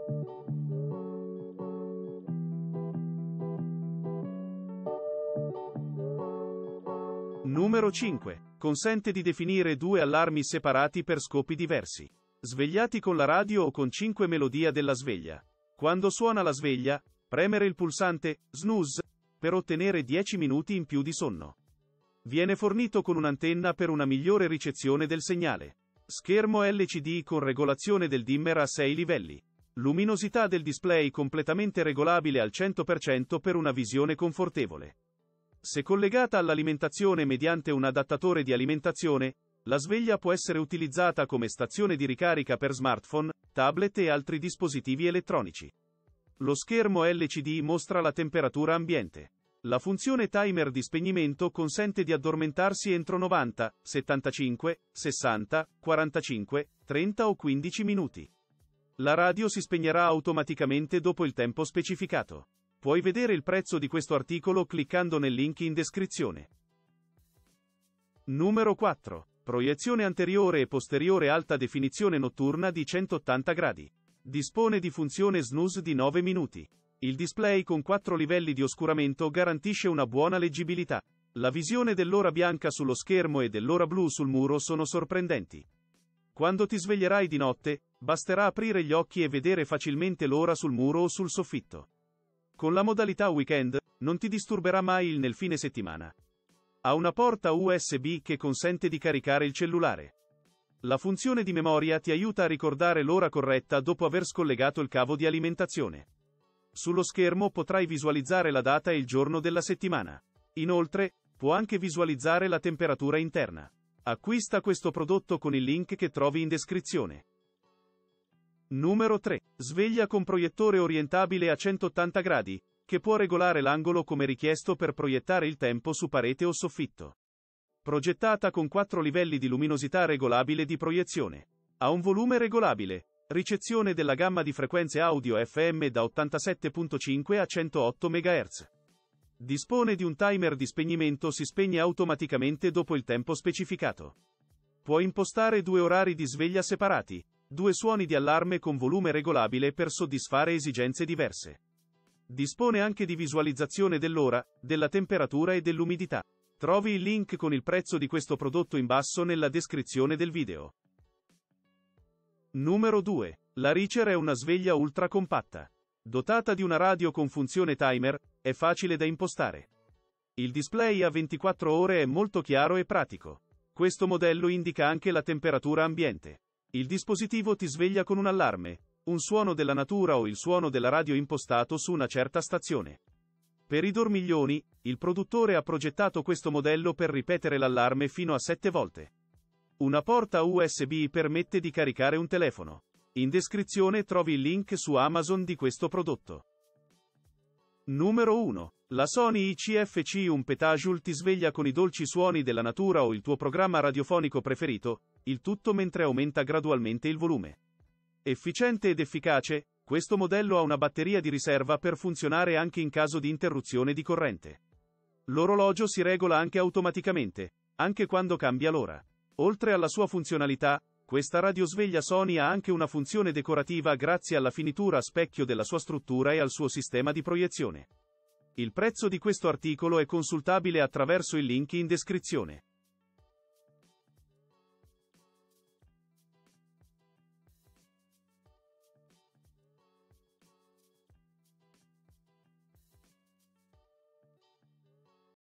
Numero 5. Consente di definire 2 allarmi separati per scopi diversi. Svegliati con la radio o con 5 melodia della sveglia. Quando suona la sveglia, premere il pulsante snooze per ottenere 10 minuti in più di sonno. Viene fornito con un'antenna per una migliore ricezione del segnale. Schermo LCD con regolazione del dimmer a 6 livelli. Luminosità del display completamente regolabile al 100% per una visione confortevole. Se collegata all'alimentazione mediante un adattatore di alimentazione, la sveglia può essere utilizzata come stazione di ricarica per smartphone, tablet e altri dispositivi elettronici. Lo schermo LCD mostra la temperatura ambiente. La funzione timer di spegnimento consente di addormentarsi entro 90, 75, 60, 45, 30 o 15 minuti. La radio si spegnerà automaticamente dopo il tempo specificato. Puoi vedere il prezzo di questo articolo cliccando nel link in descrizione. Numero 4. Proiezione anteriore e posteriore alta definizione notturna di 180 gradi. Dispone di funzione snooze di 9 minuti. Il display con 4 livelli di oscuramento garantisce una buona leggibilità. La visione dell'ora bianca sullo schermo e dell'ora blu sul muro sono sorprendenti. Quando ti sveglierai di notte, basterà aprire gli occhi e vedere facilmente l'ora sul muro o sul soffitto. Con la modalità weekend, non ti disturberà mai nel fine settimana. Ha una porta USB che consente di caricare il cellulare. La funzione di memoria ti aiuta a ricordare l'ora corretta dopo aver scollegato il cavo di alimentazione. Sullo schermo potrai visualizzare la data e il giorno della settimana. Inoltre, può anche visualizzare la temperatura interna. Acquista questo prodotto con il link che trovi in descrizione. Numero 3. Sveglia con proiettore orientabile a 180 gradi, che può regolare l'angolo come richiesto per proiettare il tempo su parete o soffitto. Progettata con 4 livelli di luminosità regolabile di proiezione. Ha un volume regolabile. Ricezione della gamma di frequenze audio FM da 87.5 a 108 MHz. Dispone di un timer di spegnimento, si spegne automaticamente dopo il tempo specificato. Puoi impostare 2 orari di sveglia separati. 2 suoni di allarme con volume regolabile per soddisfare esigenze diverse. Dispone anche di visualizzazione dell'ora, della temperatura e dell'umidità. Trovi il link con il prezzo di questo prodotto in basso nella descrizione del video. Numero 2. La Reacher è una sveglia ultra compatta. Dotata di una radio con funzione timer, è facile da impostare. Il display a 24 ore è molto chiaro e pratico. Questo modello indica anche la temperatura ambiente. Il dispositivo ti sveglia con un allarme, un suono della natura o il suono della radio impostato su una certa stazione. Per i dormiglioni, il produttore ha progettato questo modello per ripetere l'allarme fino a 7 volte. Una porta USB permette di caricare un telefono. In descrizione trovi il link su Amazon di questo prodotto. Numero 1. La Sony ICFC Un Petagul ti sveglia con i dolci suoni della natura o il tuo programma radiofonico preferito, il tutto mentre aumenta gradualmente il volume. Efficiente ed efficace, questo modello ha una batteria di riserva per funzionare anche in caso di interruzione di corrente. L'orologio si regola anche automaticamente, anche quando cambia l'ora. Oltre alla sua funzionalità, questa radiosveglia Sony ha anche una funzione decorativa grazie alla finitura a specchio della sua struttura e al suo sistema di proiezione. Il prezzo di questo articolo è consultabile attraverso il link in descrizione.